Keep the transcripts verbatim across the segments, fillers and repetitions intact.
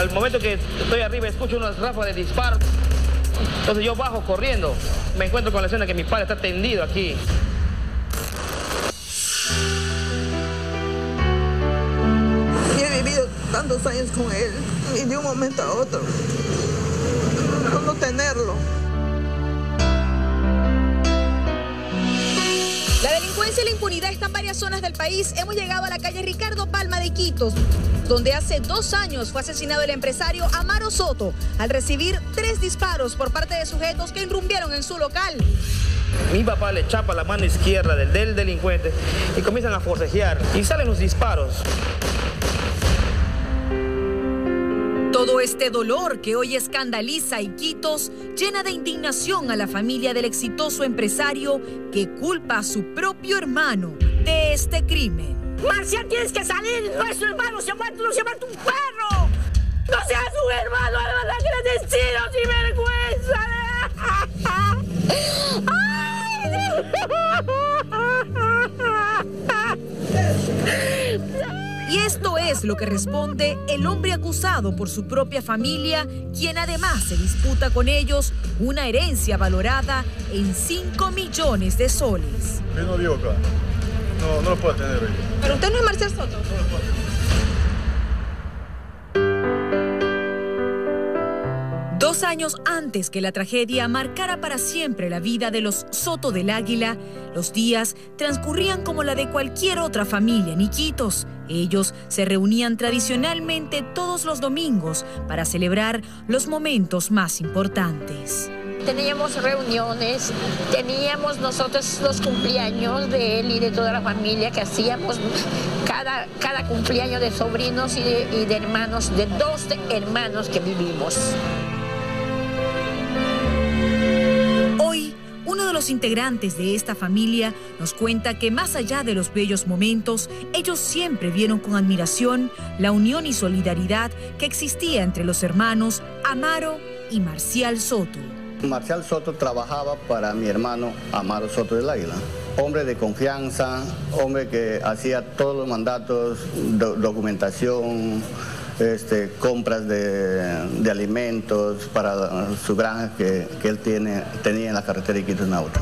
Al momento que estoy arriba escucho unas ráfagas de disparo. Entonces yo bajo corriendo. Me encuentro con la escena que mi padre está tendido aquí. Yo he vivido tantos años con él y de un momento a otro no tenerlo. La delincuencia y la impunidad están en varias zonas del país. Hemos llegado a la calle Ricardo Palma de Iquitos, donde hace dos años fue asesinado el empresario Amaro Soto al recibir tres disparos por parte de sujetos que irrumpieron en su local. Mi papá le chapa la mano izquierda del, del delincuente y comienzan a forcejear y salen los disparos. Todo este dolor que hoy escandaliza a Iquitos llena de indignación a la familia del exitoso empresario que culpa a su propio hermano de este crimen. Marcial, tienes que salir, no es su hermano, se ha muerto, no se ha muerto un perro. No seas un hermano, la que eres destino, sin vergüenza. Y esto es lo que responde el hombre acusado por su propia familia, quien además se disputa con ellos una herencia valorada en cinco millones de soles. Yo no vivo acá. No, no lo puedo tener hoy. ¿Pero usted no es Marcial Soto? No lo puedo. Dos años antes que la tragedia marcara para siempre la vida de los Soto del Águila, los días transcurrían como la de cualquier otra familia en Iquitos. Ellos se reunían tradicionalmente todos los domingos para celebrar los momentos más importantes. Teníamos reuniones, teníamos nosotros los cumpleaños de él y de toda la familia que hacíamos cada, cada cumpleaños de sobrinos y de, y de hermanos, de dos hermanos que vivimos. Hoy, uno de los integrantes de esta familia nos cuenta que más allá de los bellos momentos, ellos siempre vieron con admiración la unión y solidaridad que existía entre los hermanos Amaro y Marcial Soto. Marcial Soto trabajaba para mi hermano Amaro Soto del Águila. Hombre de confianza, hombre que hacía todos los mandatos, do, documentación, este, compras de, de alimentos para su granja que, que él tiene, tenía en la carretera de Iquitos-Nauta.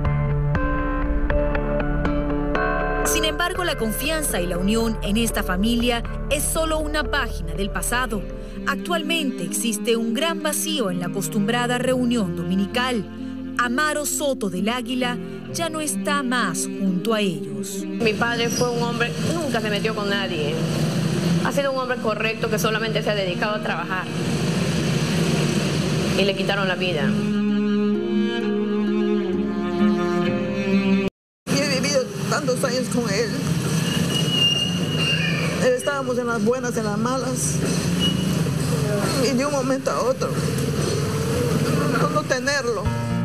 Sin embargo, la confianza y la unión en esta familia es solo una página del pasado. Actualmente existe un gran vacío en la acostumbrada reunión dominical. Amaro Soto del Águila ya no está más junto a ellos. Mi padre fue un hombre, nunca se metió con nadie. Ha sido un hombre correcto que solamente se ha dedicado a trabajar. Y le quitaron la vida. Yo he vivido tantos años con él. Estábamos en las buenas, en las malas. Y de un momento a otro no, no tenerlo.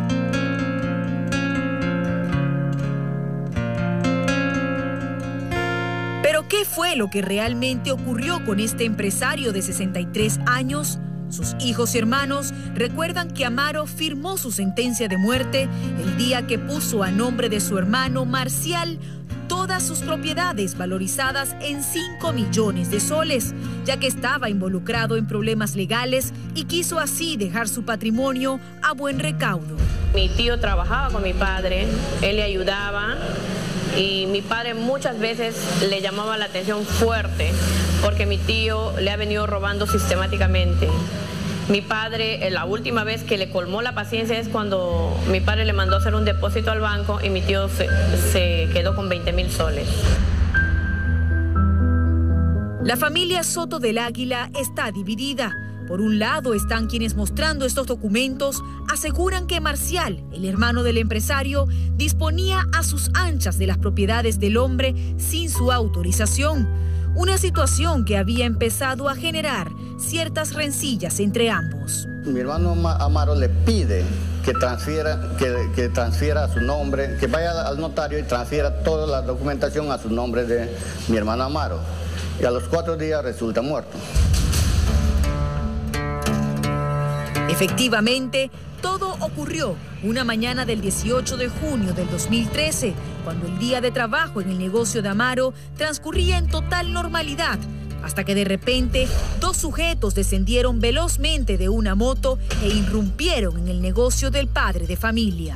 ¿Pero qué fue lo que realmente ocurrió con este empresario de sesenta y tres años? Sus hijos y hermanos recuerdan que Amaro firmó su sentencia de muerte el día que puso a nombre de su hermano Marcial todas sus propiedades valorizadas en cinco millones de soles, ya que estaba involucrado en problemas legales y quiso así dejar su patrimonio a buen recaudo. Mi tío trabajaba con mi padre, él le ayudaba y mi padre muchas veces le llamaba la atención fuerte porque mi tío le ha venido robando sistemáticamente. Mi padre, la última vez que le colmó la paciencia es cuando mi padre le mandó hacer un depósito al banco y mi tío se, se quedó con veinte mil soles. La familia Soto del Águila está dividida. Por un lado están quienes, mostrando estos documentos, aseguran que Marcial, el hermano del empresario, disponía a sus anchas de las propiedades del hombre sin su autorización. Una situación que había empezado a generar ciertas rencillas entre ambos. Mi hermano Amaro le pide que transfiera, que, que transfiera a su nombre, que vaya al notario y transfiera toda la documentación a su nombre de mi hermano Amaro. Y a los cuatro días resulta muerto. Efectivamente, todo ocurrió una mañana del dieciocho de junio del dos mil trece, cuando el día de trabajo en el negocio de Amaro transcurría en total normalidad, hasta que de repente dos sujetos descendieron velozmente de una moto e irrumpieron en el negocio del padre de familia.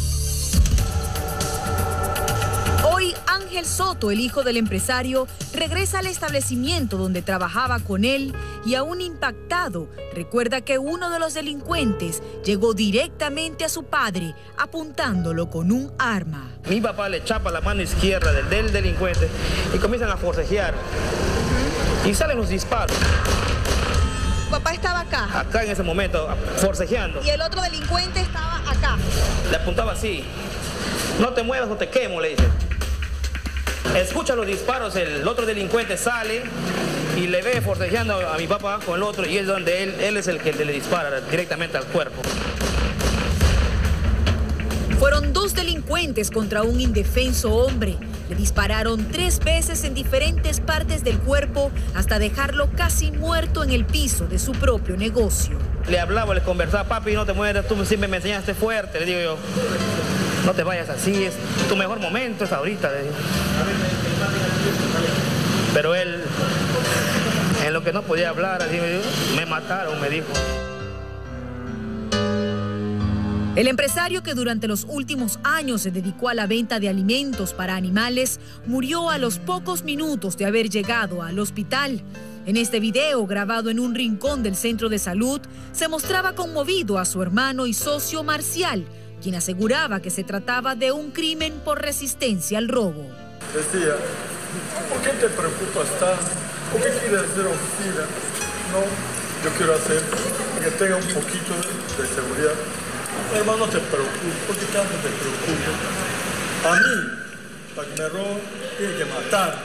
Hoy, Ángel Soto, el hijo del empresario, regresa al establecimiento donde trabajaba con él y aún impactado, recuerda que uno de los delincuentes llegó directamente a su padre apuntándolo con un arma. Mi papá le chapa la mano izquierda del, del delincuente y comienzan a forcejear y salen los disparos. Papá estaba acá. Acá en ese momento, forcejeando. Y el otro delincuente estaba acá. Le apuntaba así. No te muevas, no te quemo, le dice. Escucha los disparos, el otro delincuente sale y le ve forcejeando a mi papá con el otro y es donde él, él es el que le dispara directamente al cuerpo. Fueron dos delincuentes contra un indefenso hombre. Le dispararon tres veces en diferentes partes del cuerpo hasta dejarlo casi muerto en el piso de su propio negocio. Le hablaba, le conversaba, papi, no te mueras, tú siempre me enseñaste fuerte, le digo yo. No te vayas así, es tu mejor momento es ahorita, le digo. Pero él, en lo que no podía hablar, así me dijo, me mataron, me dijo. El empresario que durante los últimos años se dedicó a la venta de alimentos para animales murió a los pocos minutos de haber llegado al hospital. En este video, grabado en un rincón del centro de salud, se mostraba conmovido a su hermano y socio Marcial, quien aseguraba que se trataba de un crimen por resistencia al robo. Decía, ¿por qué te preocupas tanto? ¿Por qué quieres hacer oficina? No, yo quiero hacer que tenga un poquito de, de seguridad. Hermano, no te preocupes, ¿por qué tanto te preocupas? A mí, para que me roben, tiene que matar.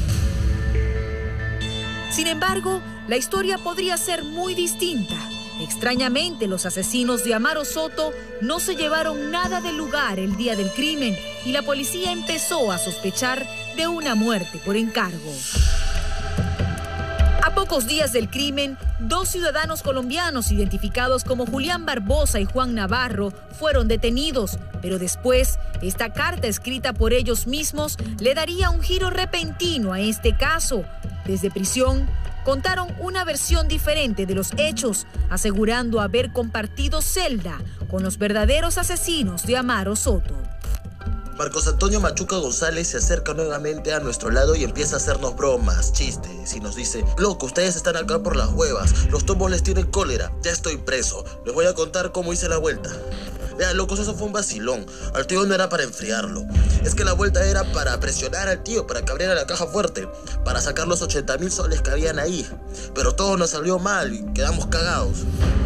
Sin embargo, la historia podría ser muy distinta. Extrañamente, los asesinos de Amaro Soto no se llevaron nada del lugar el día del crimen y la policía empezó a sospechar de una muerte por encargo. A pocos días del crimen, dos ciudadanos colombianos identificados como Julián Barbosa y Juan Navarro fueron detenidos, pero después, esta carta escrita por ellos mismos le daría un giro repentino a este caso. Desde prisión, contaron una versión diferente de los hechos, asegurando haber compartido celda con los verdaderos asesinos de Amaro Soto. Marcos Antonio Machuca González se acerca nuevamente a nuestro lado y empieza a hacernos bromas, chistes, y nos dice: loco, ustedes están acá por las huevas, los tomos les tienen cólera, ya estoy preso, les voy a contar cómo hice la vuelta. Vean, locos, eso fue un vacilón, al tío no era para enfriarlo, es que la vuelta era para presionar al tío, para que abriera la caja fuerte, para sacar los ochenta mil soles que habían ahí, pero todo nos salió mal y quedamos cagados.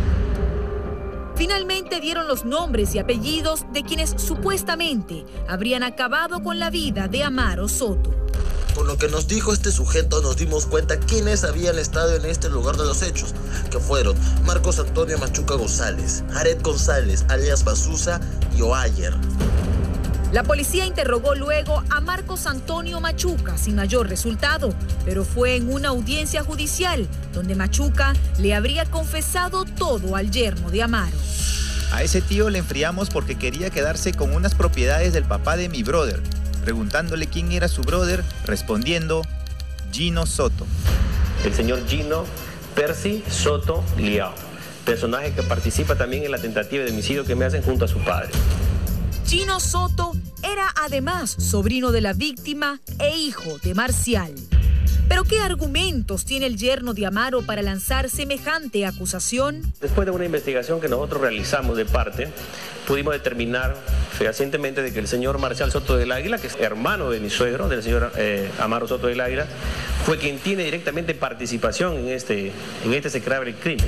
Finalmente dieron los nombres y apellidos de quienes supuestamente habrían acabado con la vida de Amaro Soto. Con lo que nos dijo este sujeto nos dimos cuenta quiénes habían estado en este lugar de los hechos, que fueron Marcos Antonio Machuca González, Aret González, alias Bazuza y Oayer. La policía interrogó luego a Marcos Antonio Machuca sin mayor resultado, pero fue en una audiencia judicial donde Machuca le habría confesado todo al yerno de Amaro. A ese tío le enfriamos porque quería quedarse con unas propiedades del papá de mi brother. Preguntándole quién era su brother, respondiendo: Gino Soto. El señor Gino Percy Soto Liao, personaje que participa también en la tentativa de homicidio que me hacen junto a su padre. Gino Soto era además sobrino de la víctima e hijo de Marcial. ¿Pero qué argumentos tiene el yerno de Amaro para lanzar semejante acusación? Después de una investigación que nosotros realizamos de parte, pudimos determinar fehacientemente de que el señor Marcial Soto del Águila, que es hermano de mi suegro, del señor eh, Amaro Soto del Águila, fue quien tiene directamente participación en este, en este execrable crimen.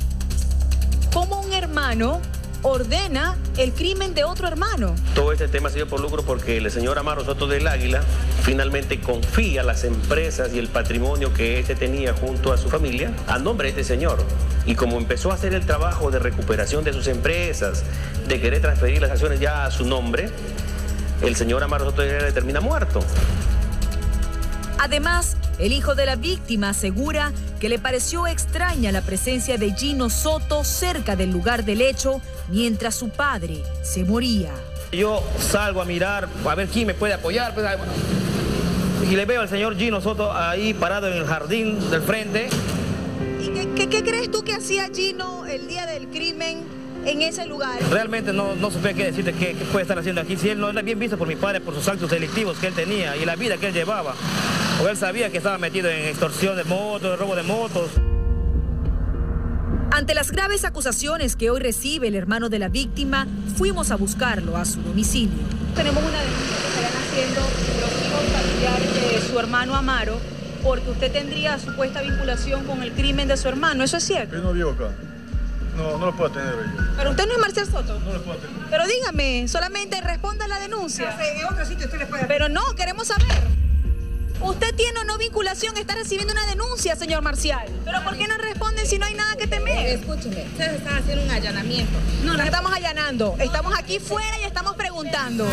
¿Cómo un hermano ordena el crimen de otro hermano? Todo este tema se dio por lucro porque el señor Amaro Soto del Águila finalmente confía las empresas y el patrimonio que este tenía junto a su familia a nombre de este señor. Y como empezó a hacer el trabajo de recuperación de sus empresas, de querer transferir las acciones ya a su nombre, el señor Amaro Soto del Águila termina muerto. Además, el hijo de la víctima asegura que le pareció extraña la presencia de Gino Soto cerca del lugar del hecho mientras su padre se moría. Yo salgo a mirar, a ver quién me puede apoyar. Pues, y le veo al señor Gino Soto ahí parado en el jardín del frente. ¿Y qué, qué, qué crees tú que hacía Gino el día del crimen en ese lugar? Realmente no, no supe qué decirte qué, qué puede estar haciendo aquí. Si él no era bien visto por mi padre por sus actos delictivos que él tenía y la vida que él llevaba. O él sabía que estaba metido en extorsión de motos, robo de motos. Ante las graves acusaciones que hoy recibe el hermano de la víctima, fuimos a buscarlo a su domicilio. Tenemos una denuncia que están haciendo los hijos familiares de su hermano Amaro, porque usted tendría supuesta vinculación con el crimen de su hermano. ¿Eso es cierto? Yo no vivo acá. No, no lo puedo tener yo. Pero usted no es Marcial Soto. No lo puedo tener. Pero dígame, solamente responda a la denuncia. En otro sitio usted le puede... Pero no, queremos saber. Usted tiene o no vinculación, está recibiendo una denuncia, señor Marcial. Pero ¿por qué no responden si no hay nada que temer? Escúcheme, ustedes están haciendo un allanamiento. No, no estamos allanando. Estamos aquí fuera y estamos preguntando.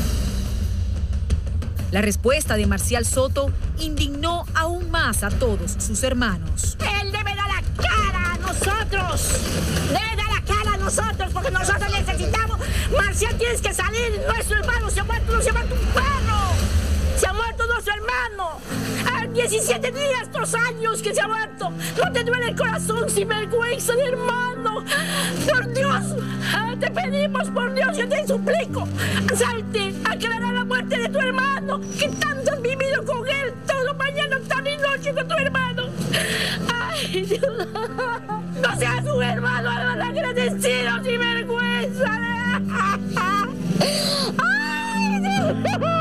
La respuesta de Marcial Soto indignó aún más a todos sus hermanos. Él debe dar la cara a nosotros. Debe dar la cara a nosotros porque nosotros necesitamos. Marcial, tienes que salir. Nuestro hermano se ha muerto, no se ha muerto un perro. Se ha muerto nuestro hermano. A diecisiete días, dos años que se ha muerto. No te duele el corazón sin vergüenza de hermano. Por Dios, te pedimos, por Dios, yo te suplico. Salte, aclarar la muerte de tu hermano. Que tanto has vivido con él. Todo mañana, tarde y noche con tu hermano. Ay, Dios. No seas un hermano agradecido sin vergüenza. Ay, Dios.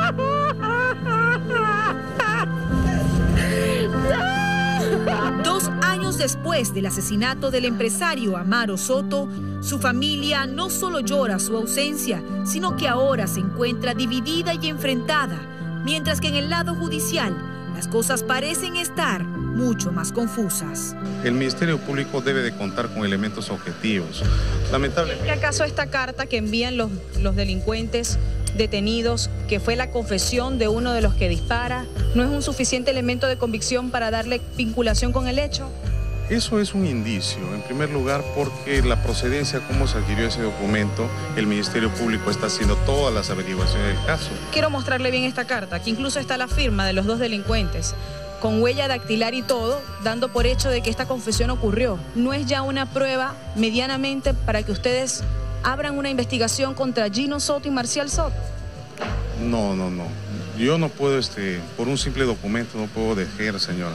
Dos años después del asesinato del empresario Amaro Soto, su familia no solo llora su ausencia, sino que ahora se encuentra dividida y enfrentada, mientras que en el lado judicial las cosas parecen estar mucho más confusas. El Ministerio Público debe de contar con elementos objetivos. Lamentablemente. ¿Qué acaso esta carta que envían los, los delincuentes detenidos, que fue la confesión de uno de los que dispara, no es un suficiente elemento de convicción para darle vinculación con el hecho? Eso es un indicio, en primer lugar porque la procedencia, cómo se adquirió ese documento, el Ministerio Público está haciendo todas las averiguaciones del caso. Quiero mostrarle bien esta carta, que incluso está la firma de los dos delincuentes, con huella dactilar y todo, dando por hecho de que esta confesión ocurrió. ¿No es ya una prueba medianamente para que ustedes abran una investigación contra Gino Soto y Marcial Soto? No, no, no. Yo no puedo, este, por un simple documento, no puedo dejar, señora.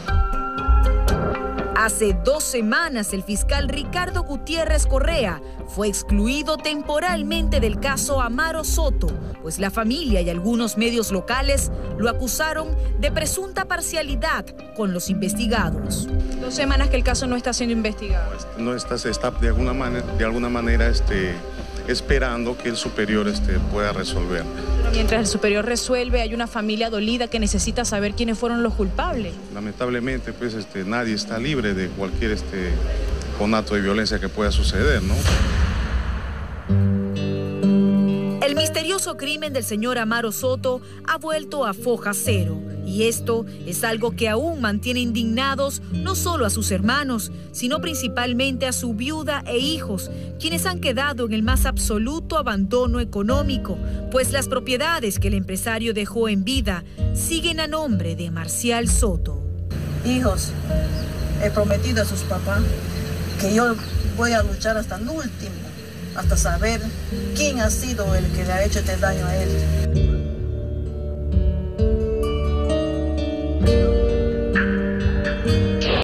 Hace dos semanas, el fiscal Ricardo Gutiérrez Correa fue excluido temporalmente del caso Amaro Soto, pues la familia y algunos medios locales lo acusaron de presunta parcialidad con los investigados. Dos semanas que el caso no está siendo investigado. No está, se está de alguna manera, de alguna manera este, esperando que el superior este, pueda resolver. Mientras el superior resuelve, hay una familia dolida que necesita saber quiénes fueron los culpables. Lamentablemente, pues este, nadie está libre de cualquier este, conato de violencia que pueda suceder, ¿no? El misterioso crimen del señor Amaro Soto ha vuelto a foja cero. Y esto es algo que aún mantiene indignados no solo a sus hermanos, sino principalmente a su viuda e hijos, quienes han quedado en el más absoluto abandono económico, pues las propiedades que el empresario dejó en vida siguen a nombre de Marcial Soto. Hijos, he prometido a sus papás que yo voy a luchar hasta el último, hasta saber quién ha sido el que le ha hecho este daño a él.